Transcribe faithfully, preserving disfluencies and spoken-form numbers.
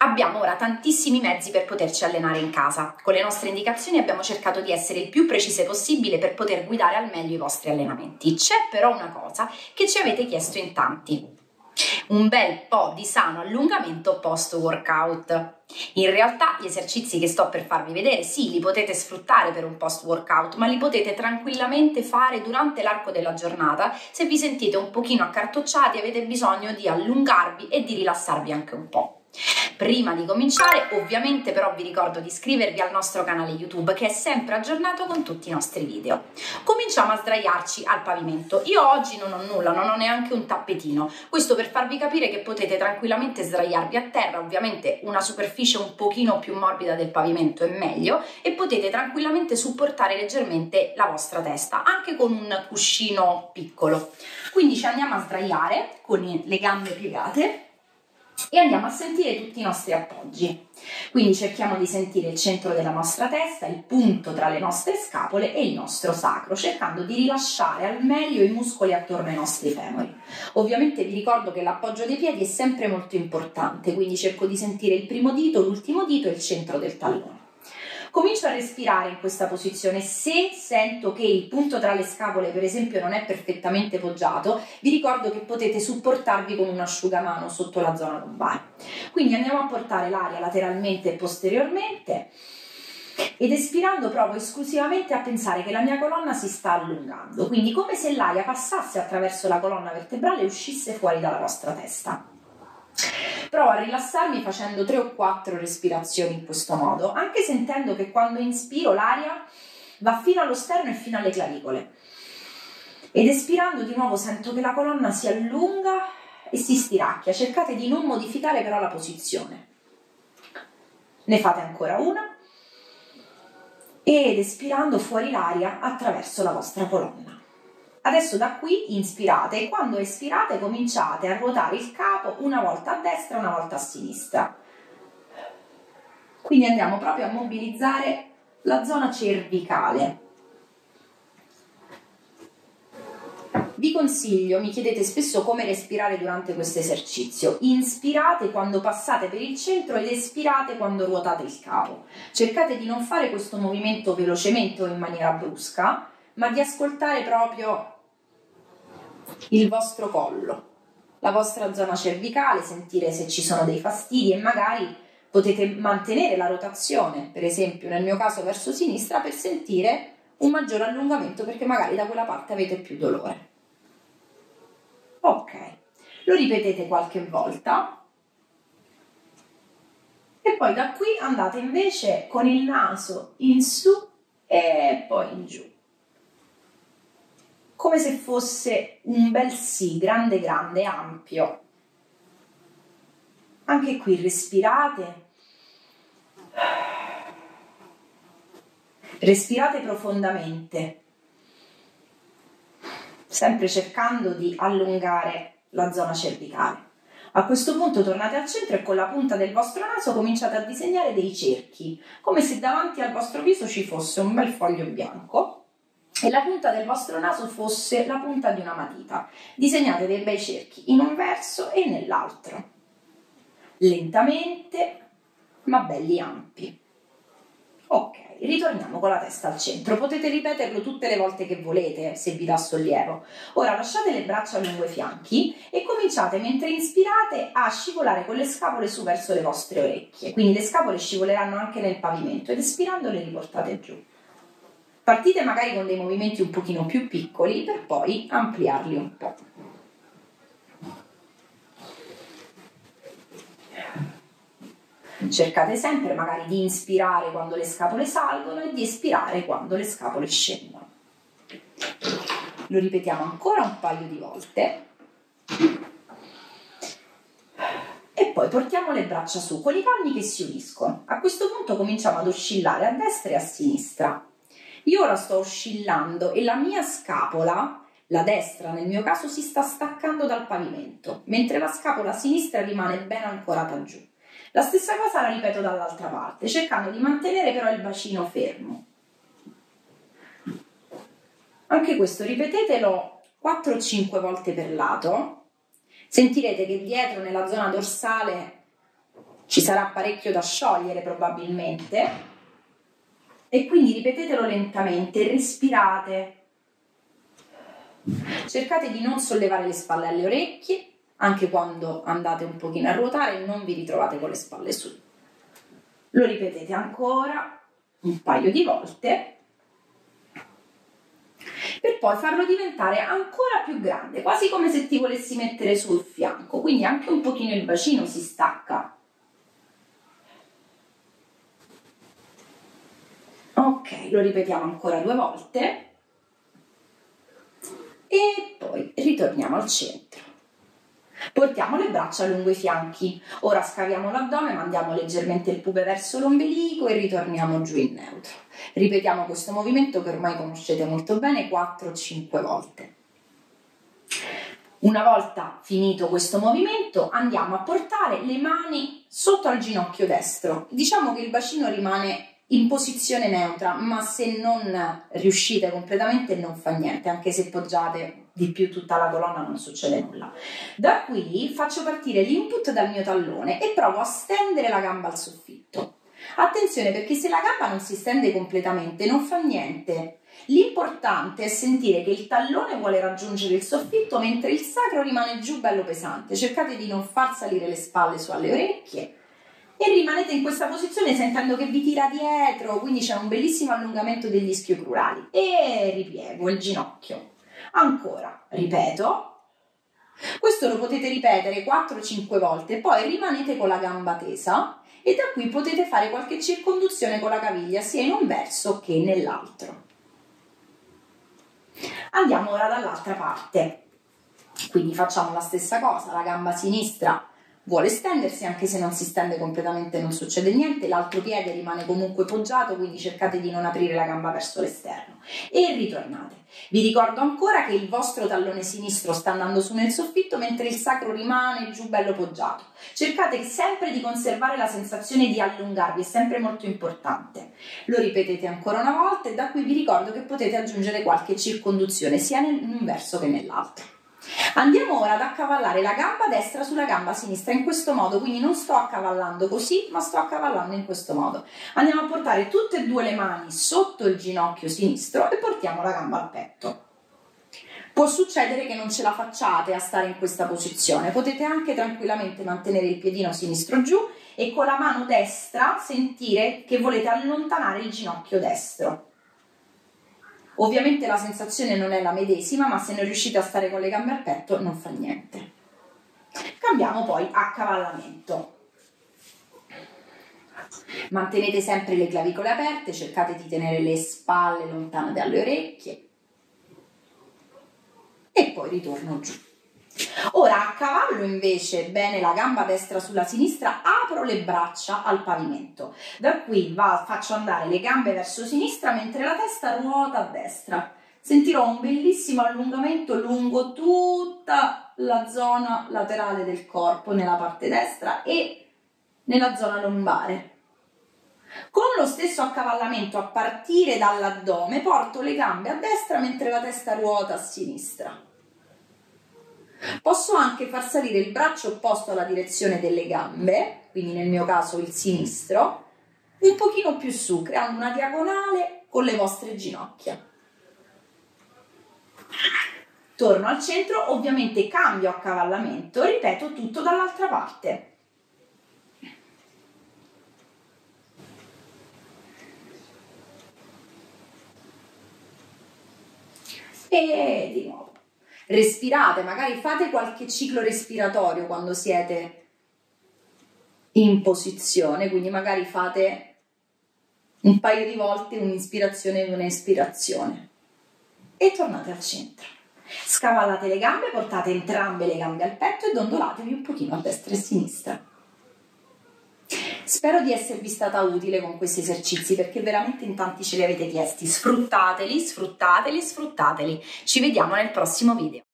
Abbiamo ora tantissimi mezzi per poterci allenare in casa. Con le nostre indicazioni abbiamo cercato di essere il più precise possibile per poter guidare al meglio i vostri allenamenti. C'è però una cosa che ci avete chiesto in tanti: un bel po' di sano allungamento post workout. In realtà gli esercizi che sto per farvi vedere sì, li potete sfruttare per un post workout, ma li potete tranquillamente fare durante l'arco della giornata se vi sentite un pochino accartocciati e avete bisogno di allungarvi e di rilassarvi anche un po'. Prima di cominciare, ovviamente però vi ricordo di iscrivervi al nostro canale YouTube, che è sempre aggiornato con tutti i nostri video. Cominciamo a sdraiarci al pavimento. Io oggi non ho nulla, non ho neanche un tappetino, questo per farvi capire che potete tranquillamente sdraiarvi a terra. Ovviamente una superficie un pochino più morbida del pavimento è meglio, e potete tranquillamente supportare leggermente la vostra testa, anche con un cuscino piccolo. Quindi ci andiamo a sdraiare con le gambe piegate e andiamo a sentire tutti i nostri appoggi. Quindi cerchiamo di sentire il centro della nostra testa, il punto tra le nostre scapole e il nostro sacro, cercando di rilasciare al meglio i muscoli attorno ai nostri femori. Ovviamente vi ricordo che l'appoggio dei piedi è sempre molto importante, quindi cerco di sentire il primo dito, l'ultimo dito e il centro del tallone. Comincio a respirare in questa posizione. Se sento che il punto tra le scapole, per esempio, non è perfettamente poggiato, vi ricordo che potete supportarvi con un asciugamano sotto la zona lombare. Quindi andiamo a portare l'aria lateralmente e posteriormente, ed espirando provo esclusivamente a pensare che la mia colonna si sta allungando, quindi come se l'aria passasse attraverso la colonna vertebrale e uscisse fuori dalla vostra testa. Provo a rilassarmi facendo tre o quattro respirazioni in questo modo, anche sentendo che quando inspiro l'aria va fino allo sterno e fino alle clavicole. Ed espirando di nuovo sento che la colonna si allunga e si stiracchia. Cercate di non modificare però la posizione. Ne fate ancora una. Ed espirando fuori l'aria attraverso la vostra colonna. Adesso da qui inspirate e quando espirate cominciate a ruotare il capo una volta a destra e una volta a sinistra. Quindi andiamo proprio a mobilizzare la zona cervicale. Vi consiglio, mi chiedete spesso come respirare durante questo esercizio. Inspirate quando passate per il centro ed espirate quando ruotate il capo. Cercate di non fare questo movimento velocemente o in maniera brusca, ma di ascoltare proprio il vostro collo, la vostra zona cervicale, sentire se ci sono dei fastidi e magari potete mantenere la rotazione, per esempio nel mio caso verso sinistra, per sentire un maggiore allungamento perché magari da quella parte avete più dolore. Ok, lo ripetete qualche volta e poi da qui andate invece con il naso in su e poi in giù, come se fosse un bel sì, grande grande, ampio. Anche qui respirate, respirate profondamente, sempre cercando di allungare la zona cervicale. A questo punto tornate al centro e con la punta del vostro naso cominciate a disegnare dei cerchi, come se davanti al vostro viso ci fosse un bel foglio bianco e la punta del vostro naso fosse la punta di una matita. Disegnate dei bei cerchi in un verso e nell'altro, lentamente ma belli ampi. Ok, ritorniamo con la testa al centro. Potete ripeterlo tutte le volte che volete se vi dà sollievo. Ora lasciate le braccia lungo i fianchi e cominciate, mentre inspirate, a scivolare con le scapole su verso le vostre orecchie. Quindi le scapole scivoleranno anche nel pavimento ed espirando le riportate giù. Partite magari con dei movimenti un pochino più piccoli per poi ampliarli un po'. Cercate sempre magari di inspirare quando le scapole salgono e di espirare quando le scapole scendono. Lo ripetiamo ancora un paio di volte. E poi portiamo le braccia su con i palmi che si uniscono. A questo punto cominciamo ad oscillare a destra e a sinistra. Io ora sto oscillando e la mia scapola, la destra nel mio caso, si sta staccando dal pavimento, mentre la scapola sinistra rimane ben ancorata giù. La stessa cosa la ripeto dall'altra parte, cercando di mantenere però il bacino fermo. Anche questo ripetetelo quattro o cinque volte per lato. Sentirete che dietro nella zona dorsale Ci sarà parecchio da sciogliere probabilmente e quindi ripetetelo lentamente, respirate. Cercate di non sollevare le spalle alle orecchie, anche quando andate un pochino a ruotare, non vi ritrovate con le spalle su. Lo ripetete ancora un paio di volte, per poi farlo diventare ancora più grande, quasi come se ti volessi mettere sul fianco, quindi anche un pochino il bacino si stacca. Ok, lo ripetiamo ancora due volte e poi ritorniamo al centro. Portiamo le braccia lungo i fianchi, ora scaviamo l'addome, mandiamo leggermente il pube verso l'ombelico e ritorniamo giù in neutro. Ripetiamo questo movimento che ormai conoscete molto bene quattro cinque volte. Una volta finito questo movimento andiamo a portare le mani sotto al ginocchio destro. Diciamo che il bacino rimane in posizione neutra, ma se non riuscite completamente non fa niente, anche se poggiate di più tutta la colonna non succede nulla. Da qui faccio partire l'input dal mio tallone e provo a stendere la gamba al soffitto. Attenzione, perché se la gamba non si stende completamente non fa niente. L'importante è sentire che il tallone vuole raggiungere il soffitto mentre il sacro rimane giù bello pesante. Cercate di non far salire le spalle su alle orecchie e rimanete in questa posizione sentendo che vi tira dietro, quindi c'è un bellissimo allungamento degli ischio-crurali. E ripiego il ginocchio. Ancora, ripeto. Questo lo potete ripetere quattro cinque volte, poi rimanete con la gamba tesa e da qui potete fare qualche circonduzione con la caviglia sia in un verso che nell'altro. Andiamo ora dall'altra parte, quindi facciamo la stessa cosa, la gamba sinistra vuole stendersi, anche se non si stende completamente non succede niente, l'altro piede rimane comunque poggiato, quindi cercate di non aprire la gamba verso l'esterno e ritornate. Vi ricordo ancora che il vostro tallone sinistro sta andando su nel soffitto mentre il sacro rimane giù bello poggiato. Cercate sempre di conservare la sensazione di allungarvi, è sempre molto importante. Lo ripetete ancora una volta e da qui vi ricordo che potete aggiungere qualche circonduzione sia in un verso che nell'altro. Andiamo ora ad accavallare la gamba destra sulla gamba sinistra in questo modo, quindi non sto accavallando così, ma sto accavallando in questo modo. Andiamo a portare tutte e due le mani sotto il ginocchio sinistro e portiamo la gamba al petto. Può succedere che non ce la facciate a stare in questa posizione, potete anche tranquillamente mantenere il piedino sinistro giù e con la mano destra sentire che volete allontanare il ginocchio destro. Ovviamente la sensazione non è la medesima, ma se non riuscite a stare con le gambe al petto non fa niente. Cambiamo poi accavallamento. Mantenete sempre le clavicole aperte, cercate di tenere le spalle lontane dalle orecchie e poi ritorno giù. Ora a cavallo invece, bene la gamba destra sulla sinistra, apro le braccia al pavimento. Da qui va, faccio andare le gambe verso sinistra mentre la testa ruota a destra. Sentirò un bellissimo allungamento lungo tutta la zona laterale del corpo, nella parte destra e nella zona lombare. Con lo stesso accavallamento a partire dall'addome porto le gambe a destra mentre la testa ruota a sinistra. Posso anche far salire il braccio opposto alla direzione delle gambe, quindi nel mio caso il sinistro, un pochino più su, creando una diagonale con le vostre ginocchia. Torno al centro, ovviamente cambio accavallamento, ripeto tutto dall'altra parte. E di nuovo. Respirate, magari fate qualche ciclo respiratorio quando siete in posizione, quindi magari fate un paio di volte un'ispirazione e un'espirazione e tornate al centro. Scavallate le gambe, portate entrambe le gambe al petto e dondolatevi un pochino a destra e a sinistra. Spero di esservi stata utile con questi esercizi perché veramente in tanti ce li avete chiesti. Sfruttateli, sfruttateli, sfruttateli. Ci vediamo nel prossimo video.